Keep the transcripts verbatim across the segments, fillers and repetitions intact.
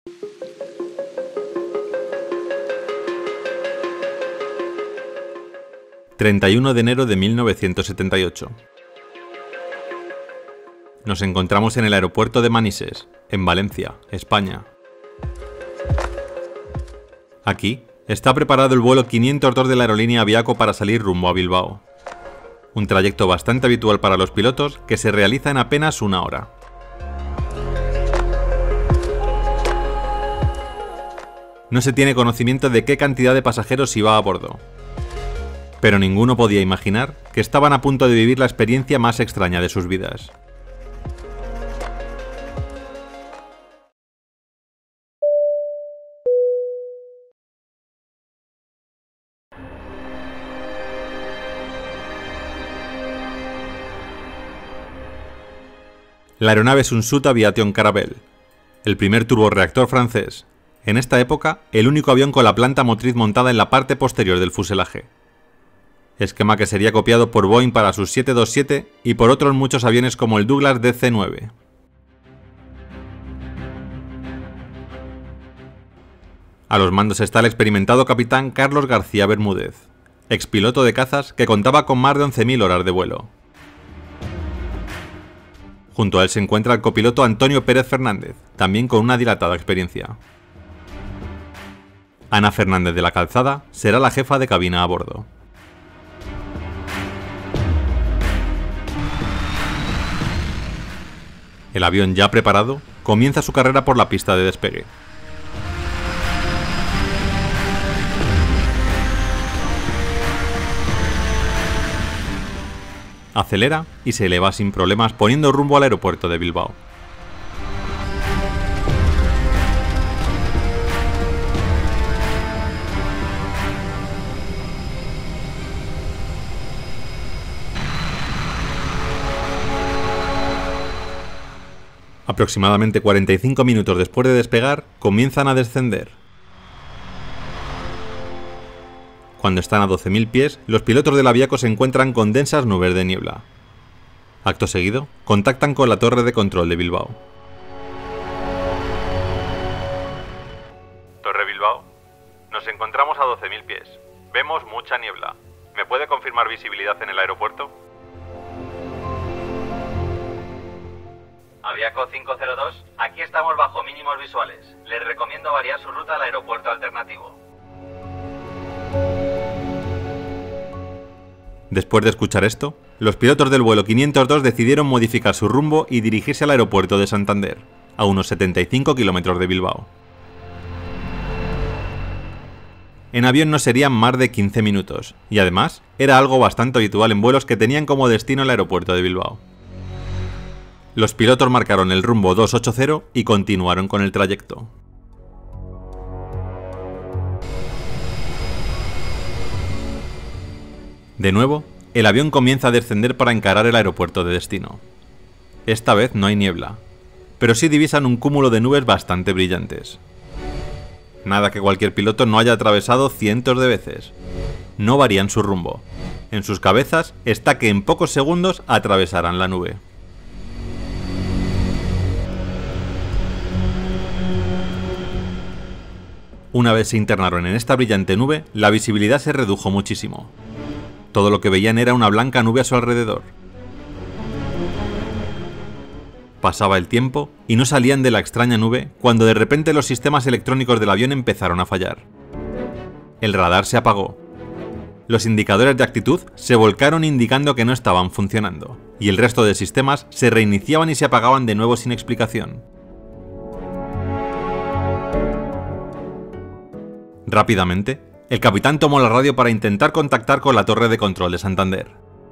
treinta y uno de enero de mil novecientos setenta y ocho. Nos encontramos en el aeropuerto de Manises, en Valencia, España. Aquí está preparado el vuelo quinientos dos de la aerolínea Aviaco para salir rumbo a Bilbao. Un trayecto bastante habitual para los pilotos que se realiza en apenas una hora. No se tiene conocimiento de qué cantidad de pasajeros iba a bordo, pero ninguno podía imaginar que estaban a punto de vivir la experiencia más extraña de sus vidas. La aeronave es un Sud Aviation Caravelle, el primer turborreactor francés, en esta época el único avión con la planta motriz montada en la parte posterior del fuselaje. Esquema que sería copiado por Boeing para sus siete veintisiete y por otros muchos aviones como el Douglas D C nueve. A los mandos está el experimentado capitán Carlos García Bermúdez, expiloto de cazas que contaba con más de once mil horas de vuelo. Junto a él se encuentra el copiloto Antonio Pérez Fernández, también con una dilatada experiencia. Ana Fernández de la Calzada será la jefa de cabina a bordo. El avión ya preparado comienza su carrera por la pista de despegue. Acelera y se eleva sin problemas poniendo rumbo al aeropuerto de Bilbao. Aproximadamente cuarenta y cinco minutos después de despegar, comienzan a descender. Cuando están a doce mil pies, los pilotos del Aviaco se encuentran con densas nubes de niebla. Acto seguido, contactan con la torre de control de Bilbao. Torre Bilbao, nos encontramos a doce mil pies. Vemos mucha niebla. ¿Me puede confirmar visibilidad en el aeropuerto? Aviaco cinco cero dos, aquí estamos bajo mínimos visuales. Les recomiendo variar su ruta al aeropuerto alternativo. Después de escuchar esto, los pilotos del vuelo quinientos dos decidieron modificar su rumbo y dirigirse al aeropuerto de Santander, a unos setenta y cinco kilómetros de Bilbao. En avión no serían más de quince minutos, y además era algo bastante habitual en vuelos que tenían como destino el aeropuerto de Bilbao. Los pilotos marcaron el rumbo doscientos ochenta y continuaron con el trayecto. De nuevo, el avión comienza a descender para encarar el aeropuerto de destino. Esta vez no hay niebla, pero sí divisan un cúmulo de nubes bastante brillantes. Nada que cualquier piloto no haya atravesado cientos de veces. No varían su rumbo. En sus cabezas está que en pocos segundos atravesarán la nube. Una vez se internaron en esta brillante nube, la visibilidad se redujo muchísimo. Todo lo que veían era una blanca nube a su alrededor. Pasaba el tiempo y no salían de la extraña nube cuando de repente los sistemas electrónicos del avión empezaron a fallar. El radar se apagó. Los indicadores de actitud se volcaron indicando que no estaban funcionando, y el resto de sistemas se reiniciaban y se apagaban de nuevo sin explicación. Rápidamente, el capitán tomó la radio para intentar contactar con la torre de control de Santander.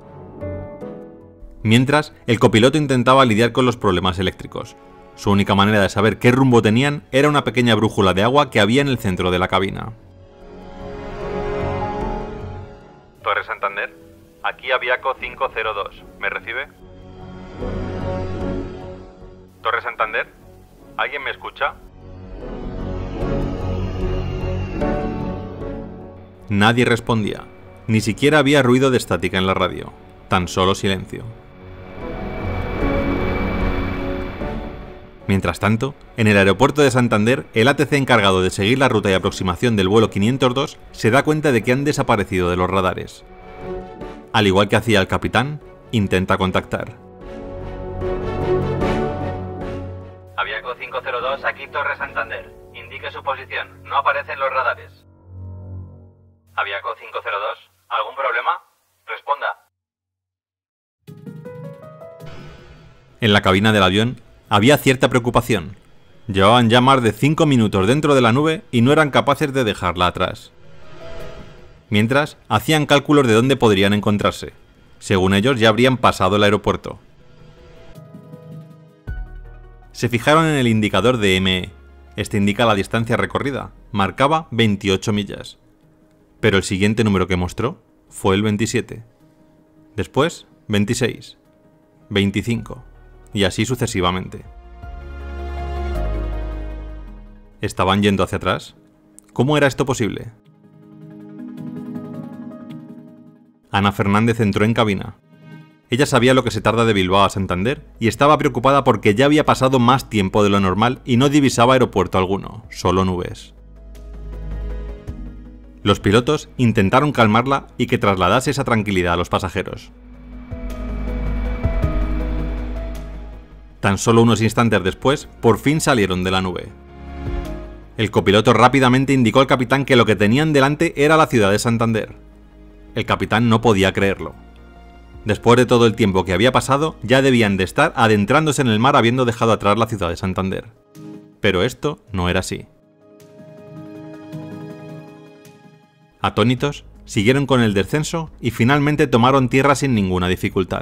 Mientras, el copiloto intentaba lidiar con los problemas eléctricos. Su única manera de saber qué rumbo tenían era una pequeña brújula de agua que había en el centro de la cabina. Torre Santander, aquí Aviaco cinco cero dos, ¿me recibe? Torre Santander, ¿alguien me escucha? Nadie respondía, ni siquiera había ruido de estática en la radio, tan solo silencio. Mientras tanto, en el aeropuerto de Santander, el A T C encargado de seguir la ruta y aproximación del vuelo quinientos dos se da cuenta de que han desaparecido de los radares. Al igual que hacía el capitán, intenta contactar. Aviaco cinco cero dos, aquí Torre Santander. Indique su posición, no aparecen los radares. Aviaco cinco cero dos, ¿algún problema? Responda. En la cabina del avión había cierta preocupación. Llevaban ya más de cinco minutos dentro de la nube y no eran capaces de dejarla atrás. Mientras, hacían cálculos de dónde podrían encontrarse. Según ellos, ya habrían pasado el aeropuerto. Se fijaron en el indicador de M E. Este indica la distancia recorrida. Marcaba veintiocho millas. Pero el siguiente número que mostró fue el veintisiete. Después, veintiséis. veinticinco. Y así sucesivamente. ¿Estaban yendo hacia atrás? ¿Cómo era esto posible? Ana Fernández entró en cabina. Ella sabía lo que se tarda de Bilbao a Santander y estaba preocupada porque ya había pasado más tiempo de lo normal y no divisaba aeropuerto alguno, solo nubes. Los pilotos intentaron calmarla y que trasladase esa tranquilidad a los pasajeros. Tan solo unos instantes después, por fin salieron de la nube. El copiloto rápidamente indicó al capitán que lo que tenían delante era la ciudad de Santander. El capitán no podía creerlo. Después de todo el tiempo que había pasado, ya debían de estar adentrándose en el mar habiendo dejado atrás la ciudad de Santander. Pero esto no era así. Atónitos, siguieron con el descenso y finalmente tomaron tierra sin ninguna dificultad.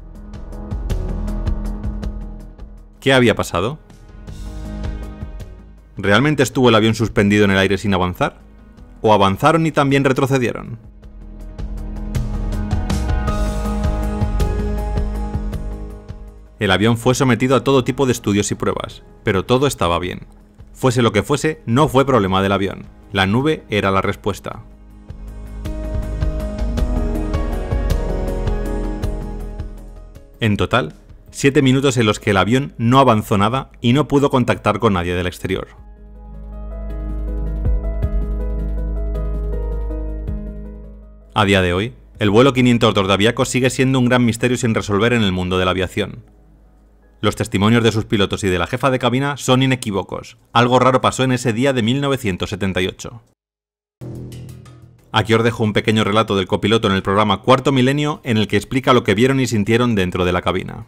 ¿Qué había pasado? ¿Realmente estuvo el avión suspendido en el aire sin avanzar? ¿O avanzaron y también retrocedieron? El avión fue sometido a todo tipo de estudios y pruebas, pero todo estaba bien. Fuese lo que fuese, no fue problema del avión. La nube era la respuesta. En total, siete minutos en los que el avión no avanzó nada y no pudo contactar con nadie del exterior. A día de hoy, el vuelo quinientos dos de Aviaco sigue siendo un gran misterio sin resolver en el mundo de la aviación. Los testimonios de sus pilotos y de la jefa de cabina son inequívocos. Algo raro pasó en ese día de mil novecientos setenta y ocho. Aquí os dejo un pequeño relato del copiloto en el programa Cuarto Milenio en el que explica lo que vieron y sintieron dentro de la cabina.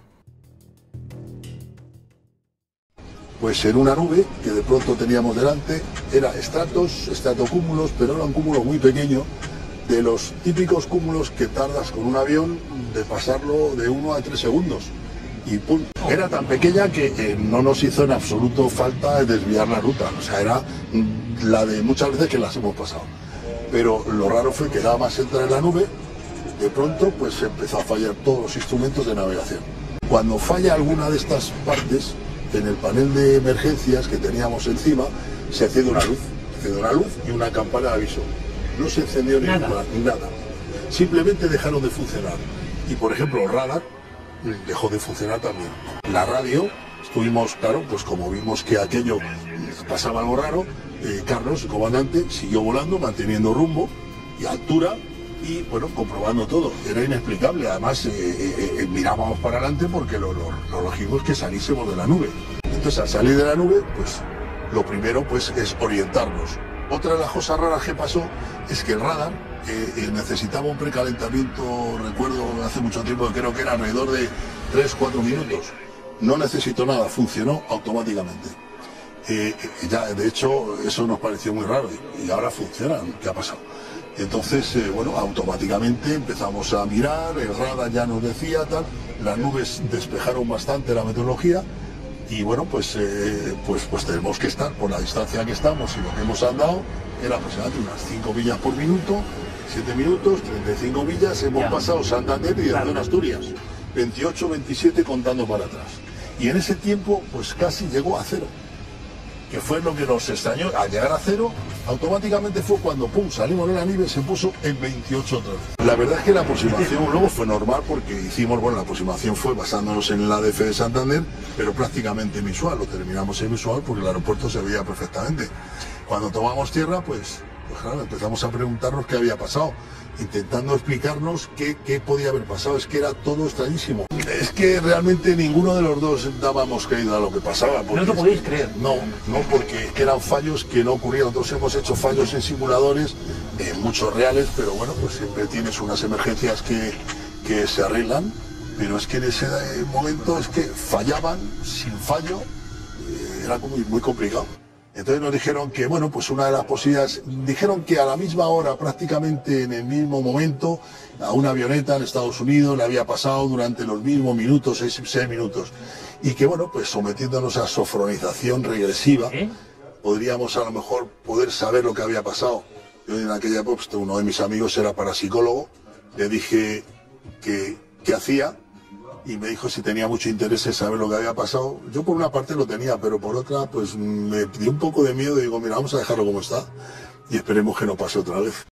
Pues en una nube que de pronto teníamos delante, era estratos, estratocúmulos, pero era un cúmulo muy pequeño, de los típicos cúmulos que tardas con un avión de pasarlo de uno a tres segundos. Y pum, era tan pequeña que eh, no nos hizo en absoluto falta desviar la ruta, o sea, era la de muchas veces que las hemos pasado. Pero lo raro fue que nada más entrar en la nube, de pronto pues empezó a fallar todos los instrumentos de navegación. Cuando falla alguna de estas partes, en el panel de emergencias que teníamos encima, se enciende una luz, se enciende una luz y una campana de aviso. No se encendió ni nada. Ninguna, ni nada. Simplemente dejaron de funcionar. Y por ejemplo, el radar dejó de funcionar también. La radio, estuvimos, claro, pues como vimos que aquello pasaba algo raro, eh, Carlos, el comandante, siguió volando, manteniendo rumbo y altura y, bueno, comprobando todo. Era inexplicable. Además, eh, eh, eh, mirábamos para adelante porque lo, lo, lo lógico es que saliésemos de la nube. Entonces, al salir de la nube, pues lo primero pues es orientarnos. Otra de las cosas raras que pasó es que el radar eh, eh, necesitaba un precalentamiento, recuerdo hace mucho tiempo, creo que era alrededor de tres a cuatro minutos. No necesitó nada, funcionó automáticamente. Eh, ya, de hecho, eso nos pareció muy raro y, y ahora funciona. ¿Qué ha pasado? Entonces, eh, bueno, automáticamente empezamos a mirar, el radar ya nos decía tal, las nubes despejaron bastante la meteorología y bueno, pues, eh, pues, pues tenemos que estar por la distancia que estamos y lo que hemos andado era aproximadamente unas cinco millas por minuto, siete minutos, treinta y cinco millas, hemos ya pasado Santander y dirección Asturias, veintiocho, veintisiete contando para atrás. Y en ese tiempo, pues casi llegó a cero. que fue lo que nos extrañó. Al llegar a cero, automáticamente fue cuando pum, salimos de la nieve, se puso en veintiocho otra vez. La verdad es que la aproximación luego fue normal porque hicimos, bueno, la aproximación fue basándonos en el A D F de Santander, pero prácticamente visual, lo terminamos en visual porque el aeropuerto se veía perfectamente. Cuando tomamos tierra, pues, pues claro, empezamos a preguntarnos qué había pasado, intentando explicarnos qué, qué podía haber pasado. Es que era todo extrañísimo. Es que realmente ninguno de los dos dábamos creído a lo que pasaba. ¿No lo podéis creer? No, no, porque eran fallos que no ocurrían. Nosotros hemos hecho fallos en simuladores, eh, muchos reales, pero bueno, pues siempre tienes unas emergencias que, que se arreglan, pero es que en ese momento es que fallaban sin fallo, eh, era muy, muy complicado. Entonces nos dijeron que, bueno, pues una de las posibilidades, dijeron que a la misma hora, prácticamente en el mismo momento, a una avioneta en Estados Unidos le había pasado durante los mismos minutos, seis, seis minutos, y que, bueno, pues sometiéndonos a sofronización regresiva, ¿Eh? podríamos a lo mejor poder saber lo que había pasado. Yo en aquella época, pues, uno de mis amigos era parapsicólogo, le dije que, qué hacía, y me dijo si tenía mucho interés en saber lo que había pasado. Yo por una parte lo tenía, pero por otra pues me dio un poco de miedo y digo, mira, vamos a dejarlo como está y esperemos que no pase otra vez.